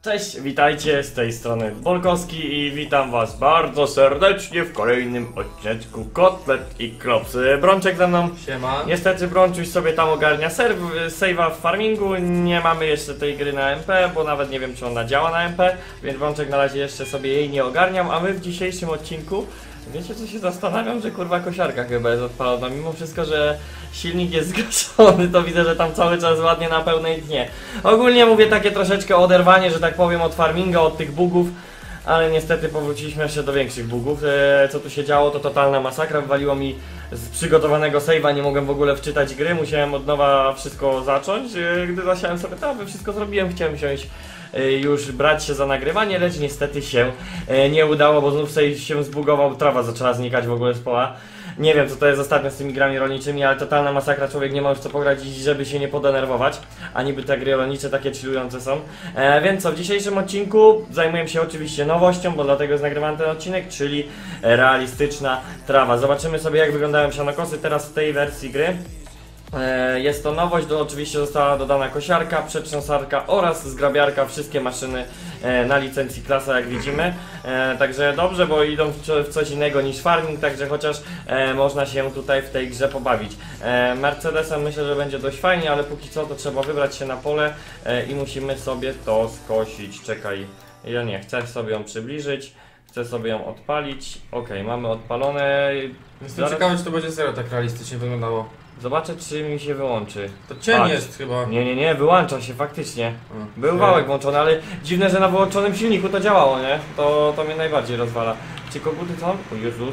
Cześć, witajcie, z tej strony Bolkowski i witam was bardzo serdecznie w kolejnym odcineczku Kotlet i Klopsy. Brączek ze mną. Siema. Niestety Brączuś sobie tam ogarnia save'a w farmingu, nie mamy jeszcze tej gry na MP, bo nawet nie wiem czy ona działa na MP, więc Brączek na razie jeszcze sobie jej nie ogarniam, a my w dzisiejszym odcinku, wiecie co się zastanawiam, że kurwa kosiarka chyba jest odpalona, mimo wszystko, że silnik jest zgaszony, to widzę, że tam cały czas ładnie na pełnej dnie. Ogólnie mówię takie troszeczkę oderwanie, że tak powiem, od farminga, od tych bugów, ale niestety powróciliśmy jeszcze do większych bugów. Co tu się działo, to totalna masakra, wywaliło mi z przygotowanego save'a, nie mogłem w ogóle wczytać gry, musiałem od nowa wszystko zacząć. Gdy zasiałem sobie, to wszystko zrobiłem, chciałem wziąć już brać się za nagrywanie, lecz niestety się nie udało, bo znów się zbugował, trawa zaczęła znikać w ogóle z pola. Nie wiem co to jest ostatnio z tymi grami rolniczymi, ale totalna masakra, człowiek nie ma już co pograć, żeby się nie podenerwować, a niby te gry rolnicze takie chillujące są. Więc co, w dzisiejszym odcinku zajmuję się oczywiście nowością, bo dlatego jest nagrywany ten odcinek, czyli realistyczna trawa. Zobaczymy sobie jak wyglądają sianokosy teraz w tej wersji gry. Jest to nowość, oczywiście została dodana kosiarka, przetrząsarka oraz zgrabiarka, wszystkie maszyny na licencji klasa jak widzimy. Także dobrze, bo idą w coś innego niż farming, także chociaż można się tutaj w tej grze pobawić. Mercedesem myślę, że będzie dość fajnie, ale póki co to trzeba wybrać się na pole i musimy sobie to skosić. Czekaj, ja nie, chcę sobie ją przybliżyć. Chcę sobie ją odpalić. Ok, mamy odpalone. Jestem ciekawy, czy to będzie serio tak realistycznie wyglądało. Zobaczę czy mi się wyłączy. To cień Patrz. jest chyba. Nie, wyłącza się faktycznie. Był wałek włączony, ale dziwne, że na wyłączonym silniku to działało, nie? To mnie najbardziej rozwala. Czy koguty co? O Jezus.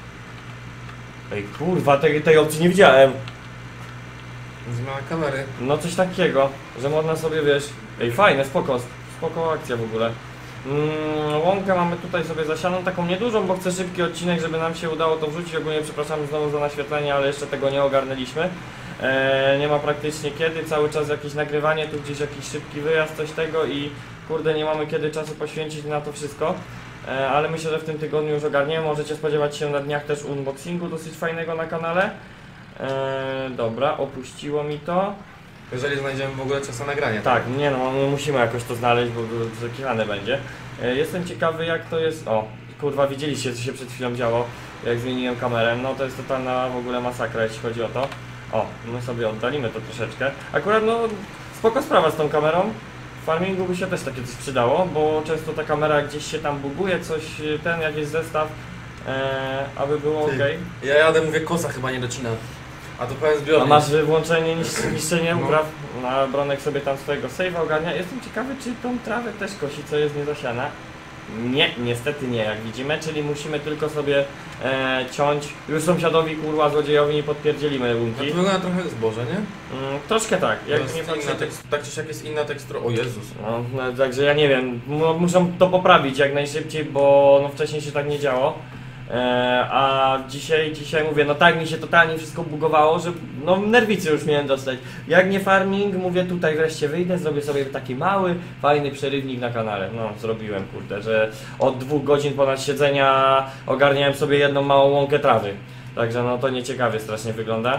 Ej kurwa, tej opcji nie widziałem. Zmiana kamery. No coś takiego, że można sobie wiesz. Ej fajne, spoko akcja w ogóle. Łąkę mamy tutaj sobie zasianą, taką niedużą, bo chcę szybki odcinek, żeby nam się udało to wrzucić. Ogólnie przepraszamy znowu za naświetlenie, ale jeszcze tego nie ogarnęliśmy. Nie ma praktycznie kiedy, cały czas jakieś nagrywanie, tu gdzieś jakiś szybki wyjazd, coś tego i kurde nie mamy kiedy czasu poświęcić na to wszystko. Ale myślę, że w tym tygodniu już ogarniemy, możecie spodziewać się na dniach też unboxingu dosyć fajnego na kanale. Dobra, opuściło mi to. Jeżeli znajdziemy w ogóle czas na nagranie. Tak, nie no, my musimy jakoś to znaleźć, bo zakichane będzie. Jestem ciekawy jak to jest... O, kurwa, widzieliście co się przed chwilą działo, jak zmieniłem kamerę. No to jest totalna w ogóle masakra, jeśli chodzi o to. O, my sobie oddalimy to troszeczkę. Akurat no, spoko sprawa z tą kamerą. W farmingu by się też takie coś przydało, bo często ta kamera gdzieś się tam buguje, coś, jakiś zestaw, aby było ok. Ja jadę, mówię, kosa chyba nie docina. A to powiem zbiornik. A masz włączenie niszczenie upraw? No, Bronek sobie tam swojego save'a ogarnia. Jestem ciekawy, czy tą trawę też kosi, co jest niezasiana. Nie, niestety nie, jak widzimy, czyli musimy tylko sobie ciąć. Już sąsiadowi, kurwa, złodziejowi nie podpierdzielimy łunki. To wygląda trochę zboże, nie? Troszkę tak, jak nie tak czy siak jest inna tekstura. O Jezus. No, także ja nie wiem, muszę to poprawić jak najszybciej, bo no, wcześniej się tak nie działo. A dzisiaj mówię, no tak mi się totalnie wszystko bugowało, że no nerwicy już miałem dostać. Jak nie farming, mówię tutaj wreszcie wyjdę, zrobię sobie taki mały, fajny przerywnik na kanale. No zrobiłem kurde, że od 2 godzin ponad siedzenia ogarniałem sobie jedną małą łąkę trawy. Także no to nieciekawie strasznie wygląda.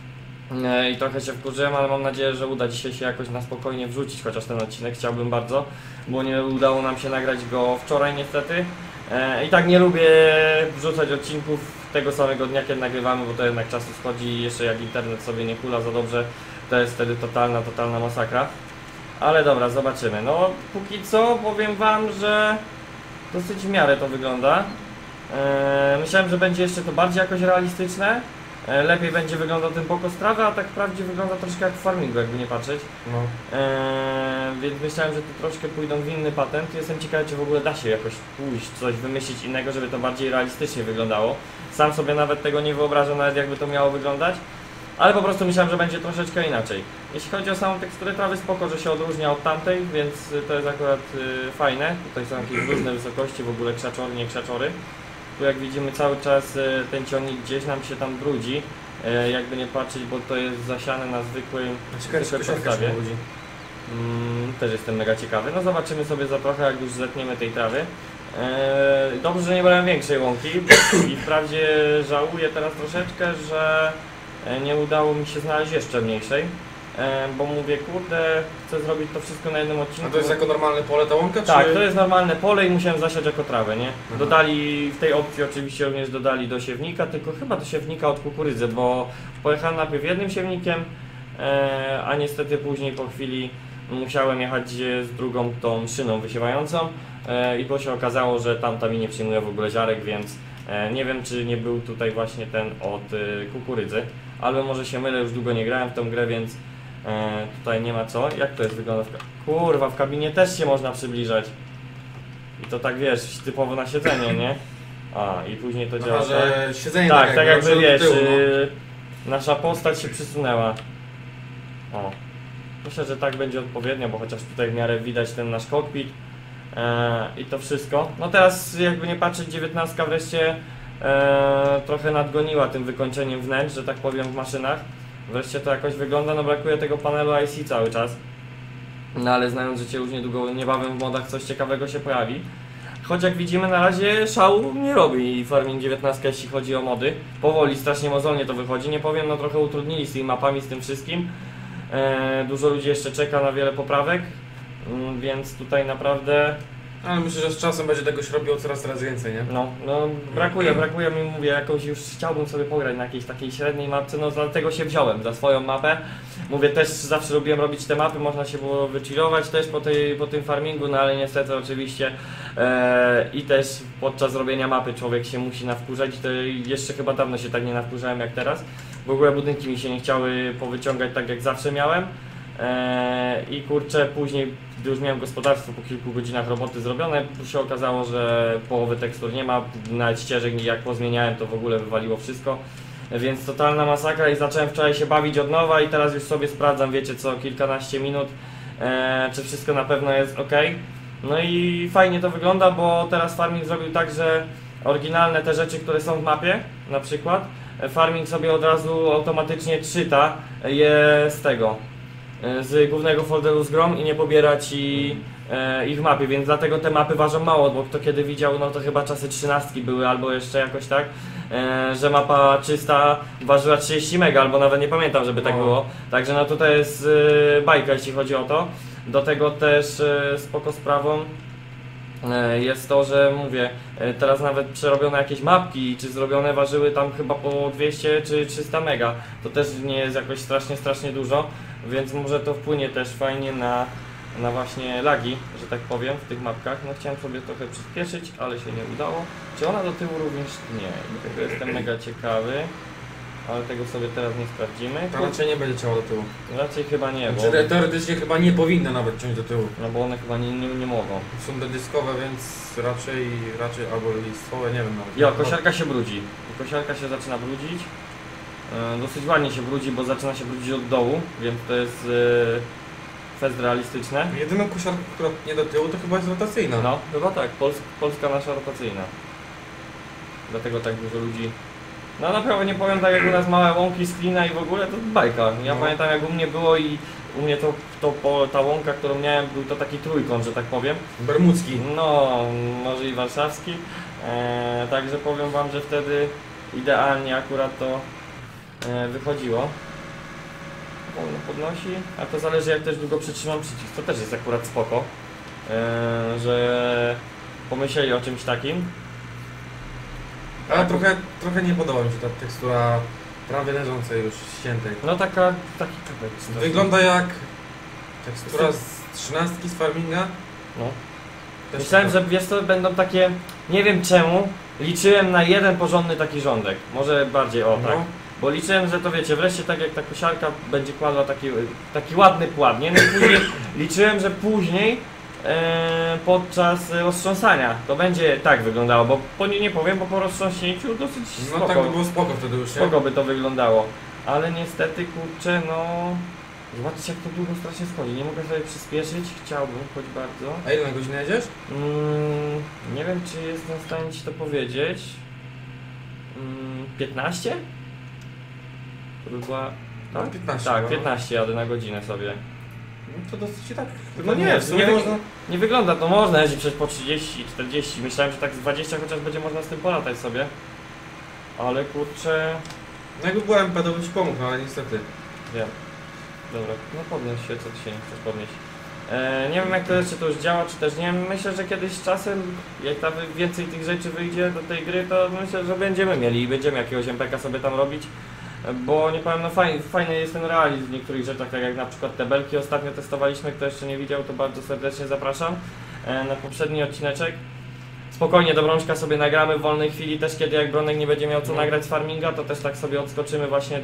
I trochę się wkurzyłem, ale mam nadzieję, że uda dzisiaj się jakoś na spokojnie wrzucić chociaż ten odcinek, chciałbym bardzo, bo nie udało nam się nagrać go wczoraj niestety. I tak nie lubię wrzucać odcinków tego samego dnia, kiedy nagrywamy, bo to jednak czasu schodzi i jeszcze jak internet sobie nie hula za dobrze, to jest wtedy totalna masakra. Ale dobra, zobaczymy. No póki co powiem wam, że dosyć w miarę to wygląda. Myślałem, że będzie jeszcze to bardziej jakoś realistyczne. Lepiej będzie wyglądał ten pokos trawy, a tak wprawdzie wygląda troszkę jak w farmingu, jakby nie patrzeć. No. Więc myślałem, że tu troszkę pójdą w inny patent. Jestem ciekawy, czy w ogóle da się jakoś pójść, coś wymyślić innego, żeby to bardziej realistycznie wyglądało. Sam sobie nawet tego nie wyobrażam, nawet jakby to miało wyglądać. Ale po prostu myślałem, że będzie troszeczkę inaczej. Jeśli chodzi o samą teksturę trawy, spoko, że się odróżnia od tamtej, więc to jest akurat fajne. Tutaj są jakieś różne wysokości, w ogóle krzaczory, nie krzaczory. Tu jak widzimy cały czas ten ciągnik gdzieś nam się tam brudzi, jakby nie patrzeć, bo to jest zasiane na zwykłym podstawie. Też jestem mega ciekawy. No zobaczymy sobie za trochę, jak już zetniemy tej trawy. Dobrze, że nie brałem większej łąki i wprawdzie żałuję teraz troszeczkę, że nie udało mi się znaleźć jeszcze mniejszej. bo mówię, kurde, chcę zrobić to wszystko na jednym odcinku. A to jest jako normalne pole ta łąka, Tak, czy... to jest normalne pole i musiałem zasiać jako trawę, nie? Aha. Dodali w tej opcji oczywiście również dodali do siewnika, tylko chyba do siewnika od kukurydzy, bo pojechałem najpierw jednym siewnikiem, a niestety później po chwili musiałem jechać z drugą tą szyną wysiewającą i bo się okazało, że tamta mi nie przyjmuje w ogóle ziarek, więc nie wiem, czy nie był tutaj właśnie ten od kukurydzy, albo może się mylę, już długo nie grałem w tą grę, więc tutaj nie ma co. Jak to jest wygląda? Kurwa, w kabinie też się można przybliżać. I to tak wiesz, typowo na siedzenie, nie? A, i później to działa. Aha, że siedzenie Tak, tak jakby do wiesz, tyłu, nasza postać się przysunęła. O. Myślę, że tak będzie odpowiednio, bo chociaż tutaj w miarę widać ten nasz kokpit i to wszystko. No teraz jakby nie patrzeć, 19 wreszcie trochę nadgoniła tym wykończeniem wnętrz, że tak powiem, w maszynach. Wreszcie to jakoś wygląda, no brakuje tego panelu IC cały czas. No ale znając życie już niedługo, niebawem w modach coś ciekawego się pojawi. Choć jak widzimy na razie szału nie robi Farming 19, jeśli chodzi o mody. Powoli, strasznie mozolnie to wychodzi, nie powiem, no trochę utrudnili z tymi mapami, z tym wszystkim. Dużo ludzi jeszcze czeka na wiele poprawek, więc tutaj naprawdę... Ale myślę, że z czasem będzie tego się robiło coraz więcej, nie? No brakuje mi, mówię, jakąś już chciałbym sobie pograć na jakiejś takiej średniej mapce, no dlatego się wziąłem za swoją mapę. Mówię, też zawsze lubiłem robić te mapy, można się było wychillować też po tym farmingu, no ale niestety oczywiście i też podczas robienia mapy człowiek się musi nawkurzać i to jeszcze chyba dawno się tak nie nawkurzałem jak teraz. W ogóle budynki mi się nie chciały powyciągać tak jak zawsze miałem. I kurczę, później, gdy już miałem gospodarstwo po kilku godzinach roboty zrobione, się okazało, że połowy tekstur nie ma, nawet ścieżek jak pozmieniałem, to w ogóle wywaliło wszystko, więc totalna masakra i zacząłem wczoraj się bawić od nowa i teraz już sobie sprawdzam, wiecie co, kilkanaście minut, czy wszystko na pewno jest ok. No i fajnie to wygląda, bo teraz Farming zrobił tak, że oryginalne te rzeczy, które są w mapie, na przykład, Farming sobie od razu automatycznie czyta je z tego, z głównego folderu z grom i nie pobiera ci ich mapy, więc dlatego te mapy ważą mało, bo kto kiedy widział, no to chyba czasy 13 były albo jeszcze jakoś tak, że mapa czysta ważyła 30 mega, albo nawet nie pamiętam, żeby tak było. Także no tutaj jest bajka, jeśli chodzi o to. Do tego też spoko sprawą jest to, że mówię, teraz nawet przerobione jakieś mapki, czy zrobione ważyły tam chyba po 200 czy 300 mega. To też nie jest jakoś strasznie dużo, więc może to wpłynie też fajnie na właśnie lagi, że tak powiem, w tych mapkach. No chciałem sobie trochę przyspieszyć, ale się nie udało. Czy ona do tyłu również? Nie, dlatego jestem mega ciekawy, ale tego sobie teraz nie sprawdzimy. To raczej nie będzie ciało do tyłu. Raczej chyba nie, bo, Znaczy, teoretycznie chyba nie powinno nawet ciąć do tyłu. no bo one chyba nie mogą. Są dedyskowe, więc raczej albo listwowe, nie wiem nawet. Jo, kosiarka się brudzi. Kosiarka się zaczyna brudzić. Dosyć ładnie się brudzi, bo zaczyna się brudzić od dołu, więc to jest fest realistyczne. Jedyną kosiarką, która nie do tyłu, to chyba jest rotacyjna. No, chyba tak, Polska nasza rotacyjna. Dlatego tak dużo ludzi. No naprawdę nie powiem, tak jak u nas małe łąki z klina i w ogóle to bajka. Ja pamiętam jak u mnie było i u mnie ta łąka, którą miałem, był to taki trójkąt, że tak powiem. Bermudzki. No, może i warszawski. Także powiem wam, że wtedy idealnie akurat to wychodziło. Wolno podnosi, a to zależy jak też długo przytrzymam przycisk. To też jest akurat spoko, że pomyśleli o czymś takim. Ale trochę nie podoba mi się ta tekstura prawie leżącej już ściętej. No taki kawałek. Wygląda jak tekstura z 13 z Farminga. No. Też Myślałem, taka. że wiesz co, będą takie, nie wiem czemu, liczyłem na jeden porządny taki rządek. Może bardziej, o tak. No. Bo liczyłem, że to wiecie, wreszcie tak jak ta kosiarka będzie kładła taki ładny płat, nie? No i później liczyłem, że później podczas roztrząsania to będzie tak wyglądało, bo nie powiem, bo po roztrząśnięciu dosyć No spoko, tak by było spoko wtedy już, nie? spoko by to wyglądało. Ale niestety, kurczę, no... Zobaczcie jak to długo strasznie schodzi, nie mogę sobie przyspieszyć, chciałbym, choć bardzo. A ile na godzinę jedziesz? Nie wiem, czy jestem w stanie ci to powiedzieć. 15? To by była... Tak? No, 15 Tak, chyba. 15 jadę na godzinę sobie. No to dosyć i tak. No nie, w sumie można. Nie wygląda to, można jeździć przecież po 30, 40. Myślałem, że tak z 20 chociaż będzie można z tym polatać sobie. Ale kurczę... No jakby była MP, to bym ci pomógł, no ale niestety. Wiem. Dobra, no podnieś się, co ty się nie chcesz podnieść. Nie wiem jak to jeszcze to już działa, czy też nie. Myślę, że kiedyś z czasem, jak tam więcej tych rzeczy wyjdzie do tej gry, to myślę, że będziemy mieli i będziemy jakiegoś MPK sobie tam robić. Bo nie powiem, no fajny jest ten realizm w niektórych rzeczach, tak jak na przykład te belki ostatnio testowaliśmy, kto jeszcze nie widział, to bardzo serdecznie zapraszam na poprzedni odcineczek. Spokojnie do Brączka sobie nagramy w wolnej chwili, też kiedy jak Bronek nie będzie miał co nagrać z farminga, to też tak sobie odskoczymy właśnie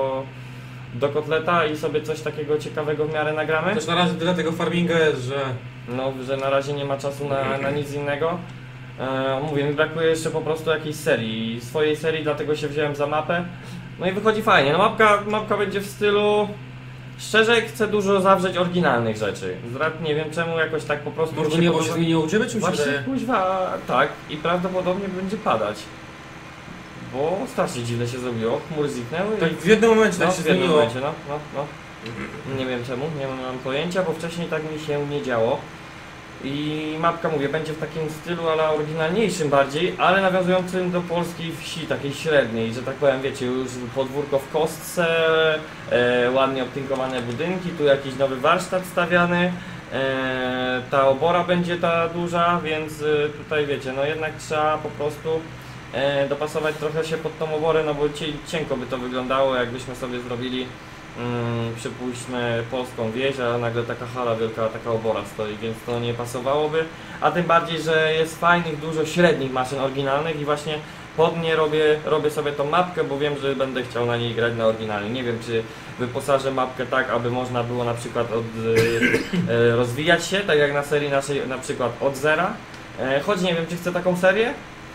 do kotleta i sobie coś takiego ciekawego w miarę nagramy. Też na razie tyle tego farminga jest, że... No, że na razie nie ma czasu na nic innego. Mówię, mi brakuje jeszcze po prostu jakiejś serii, swojej serii, dlatego się wziąłem za mapę. No i wychodzi fajnie, no mapka będzie w stylu... Szczerze chcę dużo zawrzeć oryginalnych rzeczy. Nie wiem czemu jakoś tak po prostu... Może niebo się zmieniło u Ciebie, czy mi się Właśnie wydaje? kuźwa, tak i prawdopodobnie będzie padać. Bo strasznie dziwne się zrobiło, chmury zniknęły Tak i... w jednym momencie tak No, się w jednym zmieniło. momencie, no. Nie wiem czemu, nie mam pojęcia, bo wcześniej tak mi się nie działo. I mapka, mówię, będzie w takim stylu, ale oryginalniejszym bardziej, ale nawiązującym do polskiej wsi, takiej średniej, że tak powiem, wiecie, już podwórko w kostce, ładnie obtynkowane budynki, tu jakiś nowy warsztat stawiany, ta obora będzie ta duża, więc tutaj wiecie, no jednak trzeba po prostu dopasować trochę się pod tą oborę, no bo cienko by to wyglądało, jakbyśmy sobie zrobili przypuśćmy polską wieś, a nagle taka hala wielka, taka obora stoi, więc to nie pasowałoby, a tym bardziej, że jest fajnych, dużo średnich maszyn oryginalnych i właśnie pod nie robię sobie tą mapkę, bo wiem, że będę chciał na niej grać na oryginalnie. Nie wiem, czy wyposażę mapkę tak, aby można było na przykład rozwijać się, tak jak na serii naszej, na przykład od zera, choć nie wiem, czy chcę taką serię,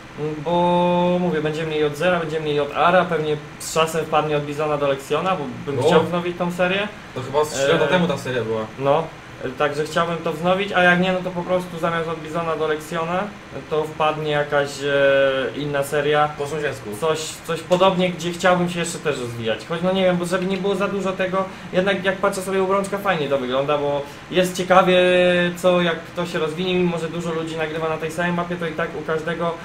bo mówię, będziemy mieli od zera, będziemy mieli od Ara, pewnie z czasem wpadnie od Bizona do Lexiona, bo bym chciał wznowić tą serię. To chyba z 3 lata temu ta seria była. No, także chciałbym to wznowić, a jak nie, no to po prostu zamiast od Bizona do Lexiona, to wpadnie jakaś inna seria. Po sąsiedzku. Coś podobnie, gdzie chciałbym się jeszcze też rozwijać. Choć no nie wiem, bo żeby nie było za dużo tego, jednak jak patrzę sobie u Brączka, fajnie to wygląda, bo jest ciekawie co, jak to się rozwinie, mimo że dużo ludzi nagrywa na tej samej mapie, to i tak u każdego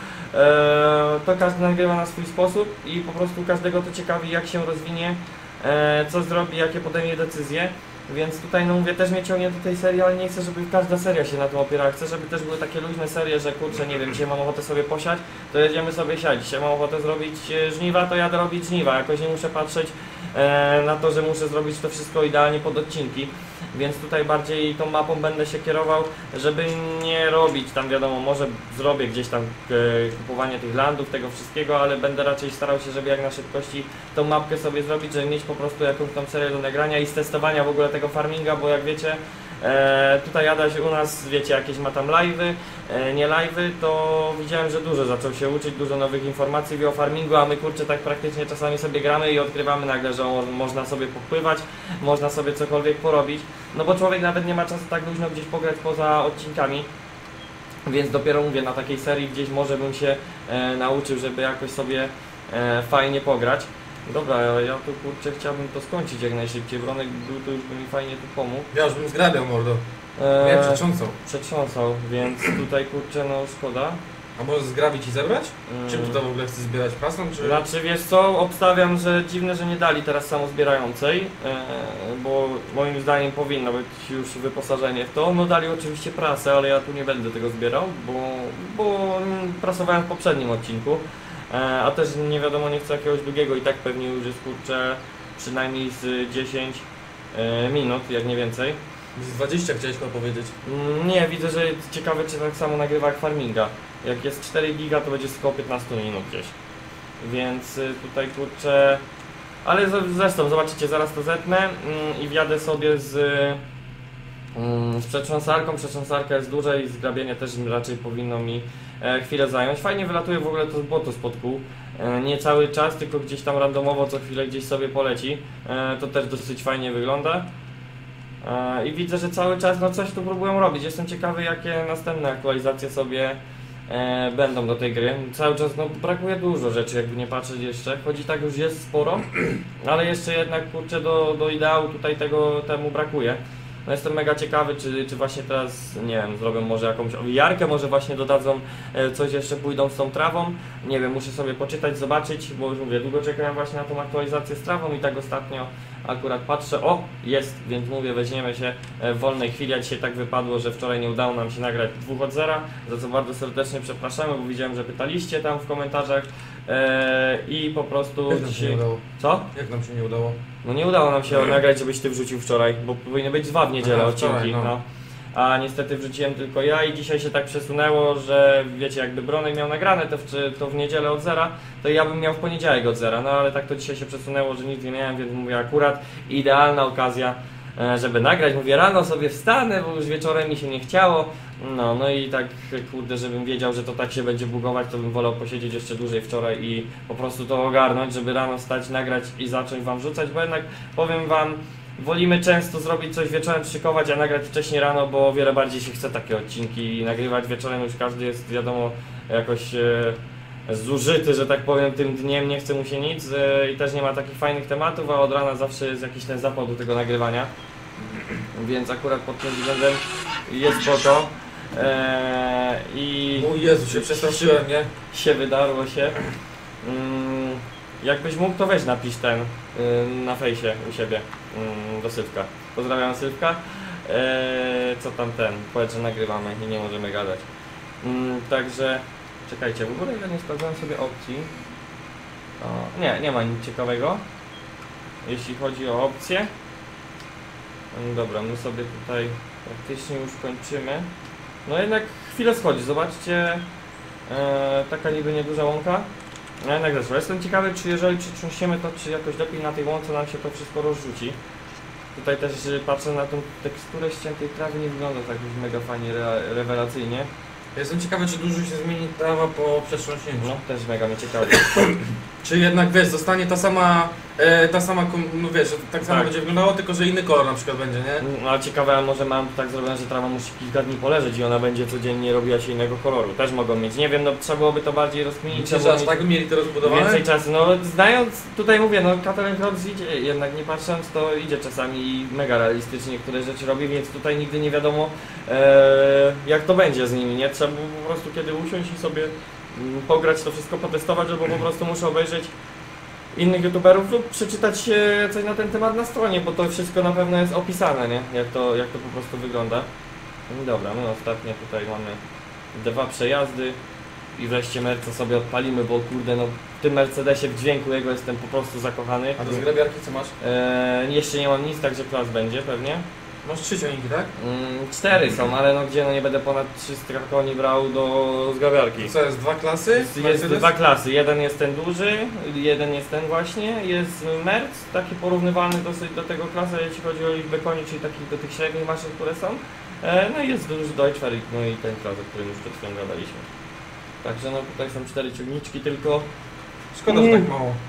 to każdy nagrywa na swój sposób i po prostu każdego to ciekawi, jak się rozwinie, co zrobi, jakie podejmie decyzje. Więc tutaj, no mówię, też mnie ciągnie do tej serii, ale nie chcę, żeby każda seria się na tym opierała. Chcę, żeby też były takie luźne serie, że kurczę, nie wiem, dzisiaj mam ochotę sobie posiać, to jedziemy sobie siać. Dzisiaj mam ochotę zrobić żniwa, to jadę robić żniwa. Jakoś nie muszę patrzeć na to, że muszę zrobić to wszystko idealnie pod odcinki. Więc tutaj bardziej tą mapą będę się kierował, żeby nie robić tam, wiadomo, może zrobię gdzieś tam kupowanie tych landów, tego wszystkiego, ale będę raczej starał się, żeby jak na szybkości tą mapkę sobie zrobić, żeby mieć po prostu jakąś tam serię do nagrania i z testowania w ogóle tego farminga, bo jak wiecie, tutaj Adaś u nas, wiecie, jakieś ma tam live'y, nie live'y, to widziałem, że dużo zaczął się uczyć, dużo nowych informacji wie o farmingu, a my kurczę tak praktycznie czasami sobie gramy i odkrywamy nagle, że można sobie popływać, można sobie cokolwiek porobić, no bo człowiek nawet nie ma czasu tak luźno gdzieś pograć poza odcinkami, więc dopiero mówię, na takiej serii gdzieś może bym się nauczył, żeby jakoś sobie fajnie pograć. Dobra, ja tu kurczę chciałbym to skończyć jak najszybciej, Bronek był to już by mi fajnie tu pomógł. Ja już bym zgrabiał, mordo. Nie, Przetrząsał, więc tutaj kurczę, no szkoda. A może zgrabić i zebrać? Czym tu to w ogóle chcesz zbierać? Prasą, czy... Znaczy wiesz co, obstawiam, że dziwne, że nie dali teraz samozbierającej, bo moim zdaniem powinno być już wyposażenie w to. No dali oczywiście prasę, ale ja tu nie będę tego zbierał, bo prasowałem w poprzednim odcinku. A też nie wiadomo, nie chcę jakiegoś długiego i tak pewnie już jest kurczę przynajmniej z 10 minut, jak nie więcej. Z 20 chciałeś powiedzieć. Nie, widzę, że ciekawe czy tak samo nagrywa jak farminga. Jak jest 4 giga, to będzie około 15 minut gdzieś. Więc tutaj kurczę... Ale zresztą zobaczycie, zaraz to zetnę i wjadę sobie z przetrząsarką. Przetrząsarka jest duża i zgrabienie też raczej powinno mi chwilę zająć. Fajnie wylatuje w ogóle to błoto spod kół. Nie cały czas, tylko gdzieś tam randomowo co chwilę gdzieś sobie poleci. To też dosyć fajnie wygląda. I widzę, że cały czas no coś tu próbują robić. Jestem ciekawy, jakie następne aktualizacje sobie będą do tej gry. Cały czas no, brakuje dużo rzeczy, jakby nie patrzeć jeszcze. Choć i tak już jest sporo, ale jeszcze jednak kurczę do ideału tutaj temu brakuje. No jestem mega ciekawy, czy właśnie teraz, nie wiem, zrobią może jakąś owijarkę, może właśnie dodadzą coś jeszcze, pójdą z tą trawą. Nie wiem, muszę sobie poczytać, zobaczyć, bo już mówię, długo czekałem właśnie na tą aktualizację z trawą i tak ostatnio Akurat patrzę, o, jest, więc mówię, weźmiemy się w wolnej chwili. A dzisiaj tak wypadło, że wczoraj nie udało nam się nagrać 2 od 0, za co bardzo serdecznie przepraszamy, bo widziałem, że pytaliście tam w komentarzach i po prostu Jak nam się nie udało? Co? Jak nam się nie udało? No nie udało nam się nagrać, żebyś ty wrzucił wczoraj, bo powinny być 2 w niedzielę Aha, odcinki, wczoraj, no. A niestety wrzuciłem tylko ja i dzisiaj się tak przesunęło, że wiecie, jakby Bronek miał nagrane to w niedzielę od 0, to ja bym miał w poniedziałek od 0, no ale tak to dzisiaj się przesunęło, że nic nie miałem, więc mówię, akurat idealna okazja, żeby nagrać. Mówię, rano sobie wstanę, bo już wieczorem mi się nie chciało, no i tak kurde, żebym wiedział, że to tak się będzie bugować, to bym wolał posiedzieć jeszcze dłużej wczoraj i po prostu to ogarnąć, żeby rano wstać, nagrać i zacząć wam wrzucać, bo jednak powiem wam, wolimy często zrobić coś wieczorem, szykować, a nagrać wcześniej rano, bo o wiele bardziej się chce takie odcinki i nagrywać wieczorem. Już każdy jest, wiadomo, jakoś zużyty, że tak powiem, tym dniem, nie chce mu się nic i też nie ma takich fajnych tematów, a od rana zawsze jest jakiś ten zapał do tego nagrywania, więc akurat pod tym względem jest spoko. I Mój Jezu, się przestraszyłem, nie? się wydarło się. Jakbyś mógł, to weź napisz ten na fejsie u siebie do Sylwka. Pozdrawiam Sylwka. Co tam ten? Powiedz, że nagrywamy i nie możemy gadać. Także czekajcie, w ogóle ja nie sprawdzałem sobie opcji. Nie ma nic ciekawego, jeśli chodzi o opcje. Dobra, my sobie tutaj praktycznie już kończymy. No jednak chwilę schodzi, zobaczcie. Taka niby nieduża łąka. No jednak zeszło. Jestem ciekawy, czy jeżeli przytrząsiemy to, czy jakoś lepiej na tej łące nam się to wszystko rozrzuci. Tutaj też patrzę na tą teksturę ściętej trawy, nie wygląda tak już mega fajnie, rewelacyjnie. Jestem ciekawy, czy dużo się zmieni trawa po przetrząśnięciu. No, też mega mnie ciekawi. Czy jednak, wiesz, zostanie ta sama, no wiesz, tak samo Tak. będzie wyglądało, tylko że inny kolor na przykład będzie, nie? No ale ciekawe, a może mam tak zrobione, że trawa musi kilka dni poleżeć i ona będzie codziennie robiła się innego koloru. Też mogą mieć. Nie wiem, no trzeba byłoby to bardziej rozkminić. Myślę, trzeba że aż mieć tak by mieli to rozbudowane? więcej czasu. No znając, tutaj mówię, no Catalan Crops idzie, jednak nie patrząc, to idzie czasami i mega realistycznie niektóre rzeczy robi, więc tutaj nigdy nie wiadomo jak to będzie z nimi, nie? Trzeba było po prostu kiedy usiąść i sobie pograć to wszystko, potestować, albo po prostu muszę obejrzeć innych youtuberów lub przeczytać coś na ten temat na stronie, bo to wszystko na pewno jest opisane, nie? Jak to po prostu wygląda. Dobra, my ostatnio tutaj mamy 2 przejazdy i wreszcie Merca sobie odpalimy, bo kurde, no w tym Mercedesie w dźwięku jego jestem po prostu zakochany. A do zgrabiarki co masz? Jeszcze nie mam nic, także klas będzie pewnie. Masz 3 ciągniki, tak? 4 są, ale no gdzie, no nie będę ponad 300 koni brał do zgrabiarki. Co jest, 2 klasy? Jest 2 klasy, jeden jest ten duży, jeden jest ten właśnie, jest Merc, taki porównywalny dosyć do tego klasa, jeśli chodzi o liczbę koni, czyli takich do tych średnich maszyn, które są. No i jest duży Deutschfarik, no i ten klas, o którym już przed chwilą gadaliśmy. Także no tutaj są 4 ciągniczki tylko. Szkoda, że tak mało.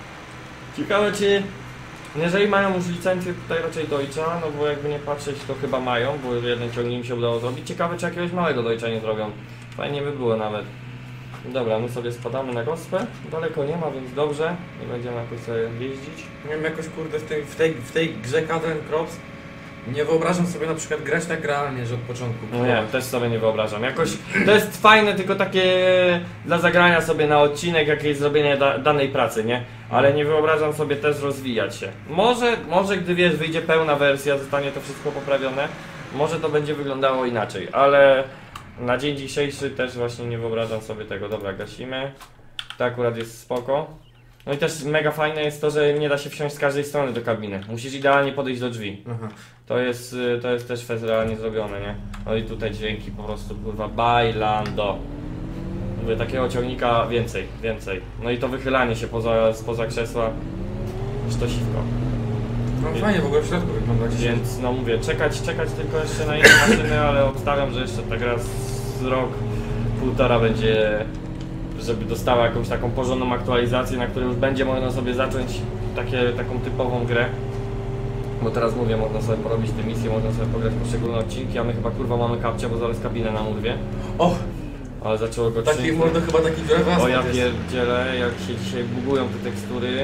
Ciekawe czy, jeżeli mają już licencję tutaj raczej Deutscha, no bo jakby nie patrzeć to chyba mają, bo jeden ciągnik mi się udało zrobić. Ciekawe czy jakiegoś małego Deutscha nie zrobią. Fajnie by było nawet. Dobra, my sobie spadamy na gospę. Daleko nie ma, więc dobrze. Nie będziemy jakoś sobie jeździć. Nie wiem, jakoś kurde w tej grze Catalan Crops nie wyobrażam sobie na przykład grać tak realnie, że od początku. No nie, też sobie nie wyobrażam. Jakoś to jest fajne, tylko takie dla zagrania sobie na odcinek, jakieś zrobienie danej pracy, nie? Ale nie wyobrażam sobie też rozwijać się. Może gdy wiesz, wyjdzie pełna wersja, zostanie to wszystko poprawione, może to będzie wyglądało inaczej, ale na dzień dzisiejszy też właśnie nie wyobrażam sobie tego. Dobra, gasimy. To akurat jest spoko. No i też mega fajne jest to, że nie da się wsiąść z każdej strony do kabiny. Musisz idealnie podejść do drzwi. Aha. To jest też fest realnie zrobione, nie? No i tutaj dźwięki po prostu, kurwa, bailando. Mówię, takiego ciągnika więcej. No i to wychylanie się spoza krzesła, sztosiwko. No fajnie w ogóle w środku wygląda dzisiaj. Więc no mówię, czekać tylko jeszcze na inne maszyny, ale obstawiam, że jeszcze tak raz z rok, półtora będzie, żeby dostała jakąś taką porządną aktualizację, na której już będzie można sobie zacząć taką typową grę. Bo teraz mówię, można sobie porobić te misje, można sobie pograć poszczególne odcinki, a my chyba kurwa mamy kapcia, bo zaraz kabinę nam urwie. O! Ale zaczęło go Taki trzymać. mordo chyba taki drewasty O ja jest. pierdzielę, jak się dzisiaj bugują te tekstury.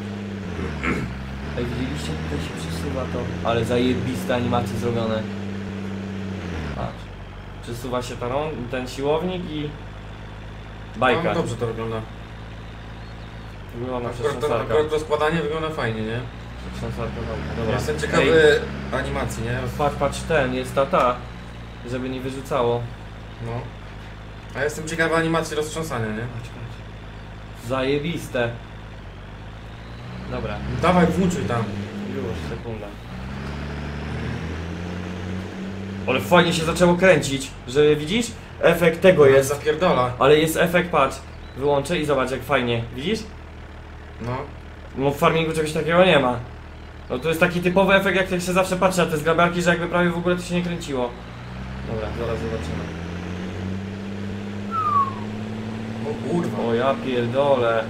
Ej, widzieliście, tutaj się przesuwa to. Ale zajebiste animacje zrobione. Patrz. Przesuwa się ten siłownik i bajka. No, dobrze to wygląda. Wygląda Akurat przesąsarka. to składanie wygląda fajnie, nie? Przetrząsarka, dobra. Jestem ciekawy animacji, nie? Patrz, ten, jest ta, żeby nie wyrzucało. No. A jestem ciekawy animacji roztrząsania, nie? Zajebiste. Dobra, Dawaj, włączuj tam. już, sekunda. Ale fajnie się zaczęło kręcić, że widzisz? Efekt tego jest. Zapierdola. Ale jest efekt, patrz. Wyłączę i zobacz jak fajnie. Widzisz? No. No w farmingu czegoś takiego nie ma. No to jest taki typowy efekt, jak się zawsze patrzy na te zgrabiarki, że jakby prawie w ogóle to się nie kręciło. Dobra, zaraz zobaczymy. O kurwa. O ja pierdolę.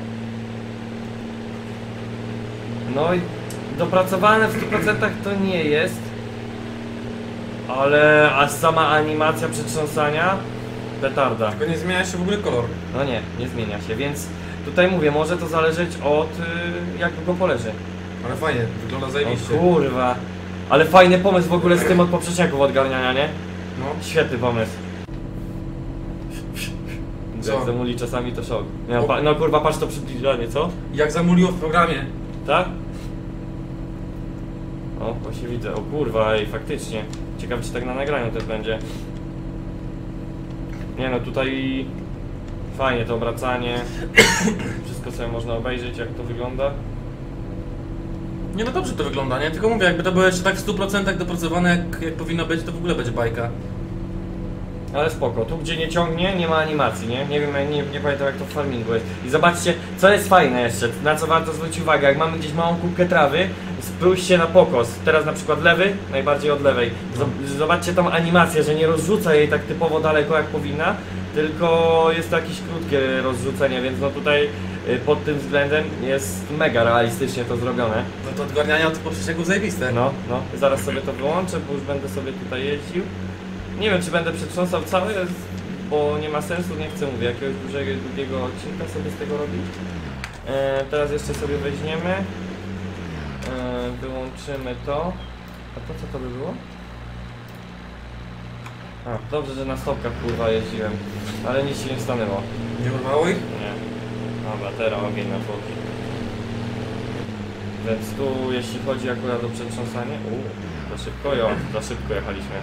No i dopracowane w 100% to nie jest. Ale aż sama animacja przetrząsania petarda. Tylko nie zmienia się w ogóle kolor. No nie zmienia się, więc tutaj mówię, może to zależeć od jak długo poleży. Ale fajnie, wygląda O zajebiście. kurwa. Ale fajny pomysł w ogóle z tym od poprzeczniaków odgarniania, nie? No. Świetny pomysł. Co? Jak zamuli czasami to szok. Nie, no, O. no kurwa, patrz to przybliżanie, co? Jak zamuliło w programie. Tak? O, właśnie widzę. O kurwa, ej, faktycznie. Ciekawe, czy tak na nagraniu też będzie. Nie no, tutaj fajnie to obracanie. Wszystko sobie można obejrzeć, jak to wygląda. Nie no dobrze to wygląda, nie? Tylko mówię, jakby to było jeszcze tak w 100% dopracowane jak powinno być, to w ogóle będzie bajka. Ale spoko, tu gdzie nie ciągnie, nie ma animacji, nie? Nie wiem, nie pamiętam jak to w farmingu jest. I zobaczcie, co jest fajne jeszcze, na co warto zwrócić uwagę, jak mamy gdzieś małą kubkę trawy, spójrzcie na pokos, teraz na przykład lewy, najbardziej od lewej. Zobaczcie tą animację, że nie rozrzuca jej tak typowo daleko jak powinna, tylko jest to jakieś krótkie rozrzucenie, więc no tutaj pod tym względem jest mega realistycznie to zrobione. No to odgarniania od poprzeczniaków zajebiste. No, zaraz sobie to wyłączę, bo już będę sobie tutaj jeździł. Nie wiem, czy będę przetrząsał cały, bo nie ma sensu, nie chcę, mówię, jakiegoś długiego odcinka sobie z tego robić. Teraz jeszcze sobie weźmiemy, wyłączymy to. A to co to by było? A, dobrze, że na stopkach kurwa jeździłem, ale nic się nie stanęło. Nie urwało ich? Nie. Dobra, teraz ogień na boki. Więc tu, jeśli chodzi akurat o przetrząsanie... za szybko jechaliśmy.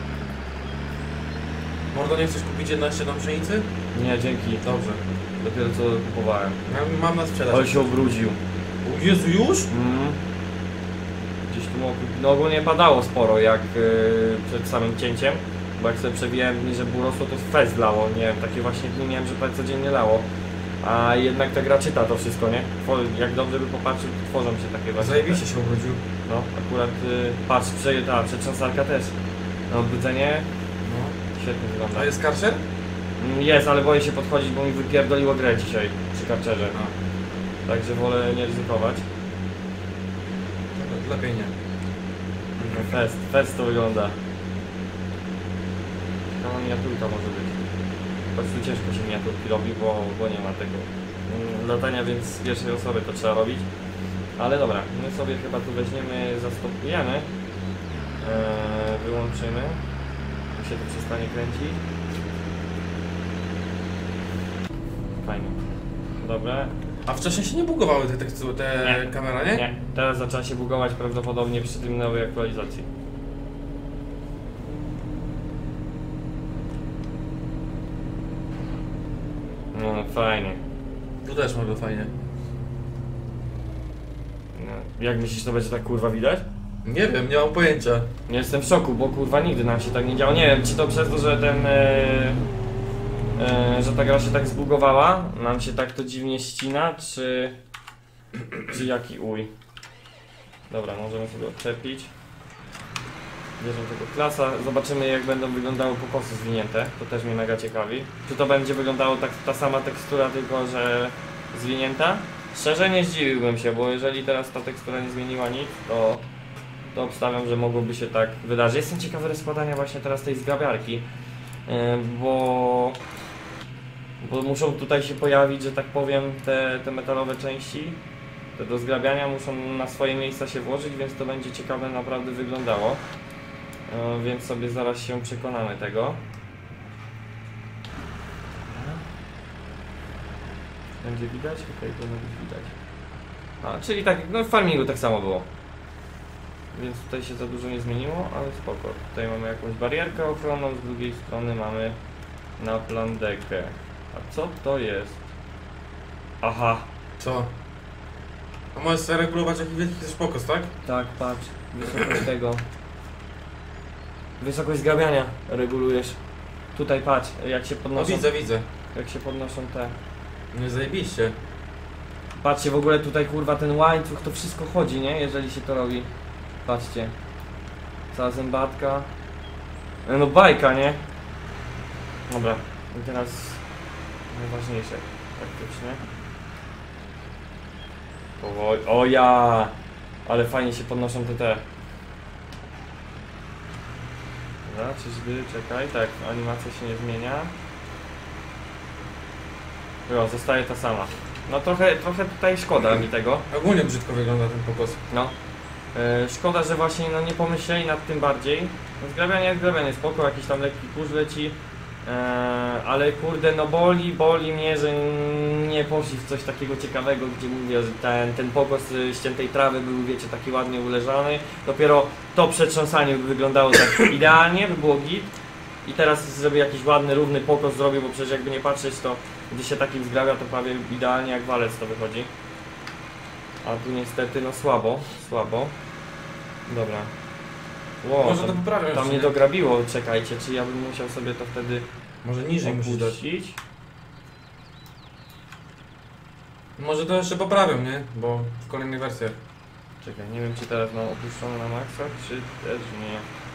Mordo, nie chcesz kupić jeszcze tam pszenicy? Nie, dzięki. Dobrze. Dopiero co kupowałem. Ja mam na sprzedaż. Ale się ubrudził. O Jezu, już? Gdzieś tu no ogólnie padało sporo jak przed samym cięciem. Bo jak sobie przewijałem dni, że było rosło, to fest lało. Nie wiem, takie właśnie dni miałem, że prawie codziennie lało. A jednak ta gra czyta to wszystko, nie? Jak dobrze by popatrzył, to tworzą się takie właśnie. Zajebiście się ubrudził. No, akurat patrz, ta przetrząsarka też. Na odbudzenie No. świetnie wygląda. A jest karcher? Jest, ale boję się podchodzić, bo mi wypierdoliło grę dzisiaj przy karczerze. A. Także wolę nie ryzykować. Lepiej nie. Fest to wygląda. No miniaturka może być. Po prostu ciężko się miniaturki robi, bo nie ma tego latania, więc z pierwszej osoby to trzeba robić. Ale dobra, my sobie chyba tu weźmiemy, zastopujemy. Wyłączymy. Tu się to przestanie kręcić. Fajnie. Dobra. A wcześniej się nie bugowały te tekstury, te Nie. kamera, nie? Nie, teraz zaczęła się bugować prawdopodobnie przy tym nowej aktualizacji. No fajnie. Tu też może fajnie. No, jak myślisz, to będzie tak kurwa widać? Nie wiem, nie mam pojęcia. Nie jestem w szoku, bo kurwa nigdy nam się tak nie działo. Nie wiem, czy to przez to, że ten... że ta gra się tak zbugowała, nam się tak to dziwnie ścina, czy jaki uj. Dobra, możemy sobie odczepić. Bierzemy tego klasa, zobaczymy jak będą wyglądały pokosy zwinięte, to też mnie mega ciekawi. Czy to będzie wyglądało tak ta sama tekstura, tylko że zwinięta? Szczerze nie zdziwiłbym się, bo jeżeli teraz ta tekstura nie zmieniła nic, to obstawiam, że mogłoby się tak wydarzyć. Jestem ciekawy rozkładania właśnie teraz tej zgrabiarki, bo muszą tutaj się pojawić, że tak powiem, te metalowe części, te do zgrabiania muszą na swoje miejsca się włożyć, więc to będzie ciekawe naprawdę wyglądało. Więc sobie zaraz się przekonamy tego. Będzie widać? Okej, to może być widać. A, czyli tak, no w farmingu tak samo było. Więc tutaj się za dużo nie zmieniło, ale spoko. Tutaj mamy jakąś barierkę ochronną, z drugiej strony mamy na plandekę. A co to jest? Aha, Co? A możesz sobie regulować jaki wielki chcesz pokos, tak? tak, patrz. Wysokość tego. Wysokość zgrabiania regulujesz. Tutaj patrz, jak się No podnoszą. widzę. Jak się podnoszą te. No zajebiście. Patrzcie, w ogóle tutaj kurwa ten łańcuch, to wszystko chodzi, nie? Jeżeli się to robi. Patrzcie. Cała zębatka. No bajka, nie? Dobra, i teraz najważniejsze praktycznie. Powoli. O ja! Ale fajnie się podnoszą te. Dobra, czyżby, czekaj, tak, animacja się nie zmienia. Jo, zostaje ta sama. No trochę tutaj szkoda mi tego. Ogólnie brzydko wygląda ten pokos. No. Szkoda, że właśnie no, nie pomyśleli nad tym bardziej. No, zgrabianie, spoko, jakiś tam lekki kurz leci. Ale kurde, no boli mnie, że nie poszli w coś takiego ciekawego, gdzie mówię, że ten pokos ściętej trawy był, wiecie, taki ładnie uleżany. Dopiero to przetrząsanie by wyglądało tak idealnie, by było git. I teraz zrobię jakiś ładny, równy pokos zrobię, bo przecież jakby nie patrzeć, to gdy się taki zgrabia, to prawie idealnie jak walec to wychodzi. A tu niestety no słabo. Dobra. Wow, Może to poprawią tam jeszcze, nie dograbiło, czekajcie, czy ja bym musiał sobie to wtedy Może niżej musisz dać. opuścić? Może to jeszcze poprawią, nie? Bo w kolejnych wersjach. Czekaj, nie wiem czy teraz mam opuszczone na maksa, czy też nie.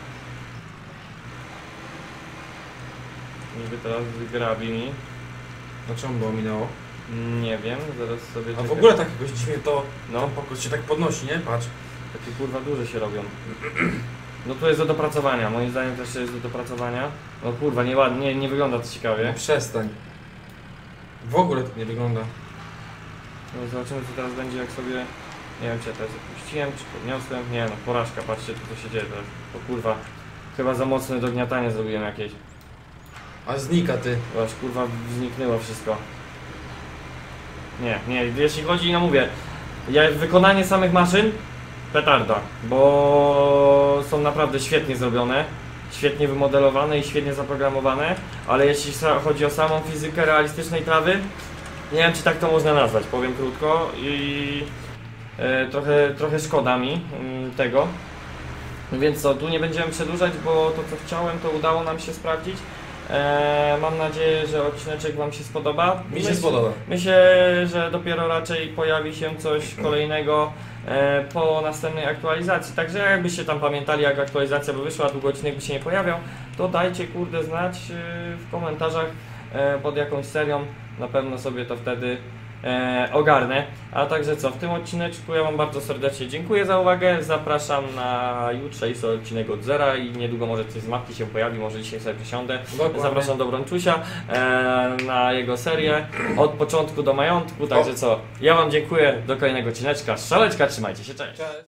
Niby teraz wygrabi mi. No czemu było minęło? Nie wiem, zaraz sobie A w czekaj. ogóle tak jakoś dziwnie to No. ten pokos się tak podnosi, nie? Patrz. Takie kurwa duże się robią. No tu jest do dopracowania, moim zdaniem też jest do dopracowania. No kurwa, nie wygląda to No ciekawie. przestań. W ogóle to nie wygląda. No zobaczymy co teraz będzie jak sobie... Nie wiem czy ja teraz opuściłem, czy podniosłem. Nie no, porażka, patrzcie co się dzieje teraz. O kurwa, chyba za mocne dogniatanie zrobiłem jakieś. A znika ty. Aż kurwa zniknęło wszystko. Nie, jeśli chodzi, no mówię, wykonanie samych maszyn, petarda, bo są naprawdę świetnie zrobione, świetnie wymodelowane i świetnie zaprogramowane, ale jeśli chodzi o samą fizykę realistycznej trawy, nie wiem czy tak to można nazwać, powiem krótko i trochę szkoda mi tego. Więc co, tu nie będziemy przedłużać, bo to co chciałem to udało nam się sprawdzić. Mam nadzieję, że odcineczek wam się spodoba. Mi się spodoba. Myślę, że dopiero raczej pojawi się coś kolejnego po następnej aktualizacji. Także jakbyście tam pamiętali jak aktualizacja by wyszła, a długo odcinek by się nie pojawiał, to dajcie kurde znać w komentarzach pod jakąś serią. Na pewno sobie to wtedy ogarnę. A także co, w tym odcineczku ja wam bardzo serdecznie dziękuję za uwagę. Zapraszam na jutrzejszy odcinek od zera i niedługo może coś z mapki się pojawi, może dzisiaj sobie przysiądę. Dokładnie. Zapraszam do Brączusia na jego serię od początku do majątku. Także co, ja wam dziękuję, do kolejnego odcineczka. Szaleczka, trzymajcie się, cześć! Cześć.